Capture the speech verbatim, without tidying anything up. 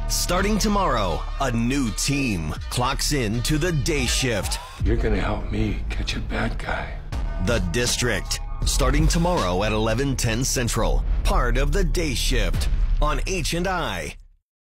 Starting tomorrow, a new team clocks in to the day shift. You're gonna help me catch a bad guy. The District, starting tomorrow at eleven ten Central. Part of the Day Shift on H and I.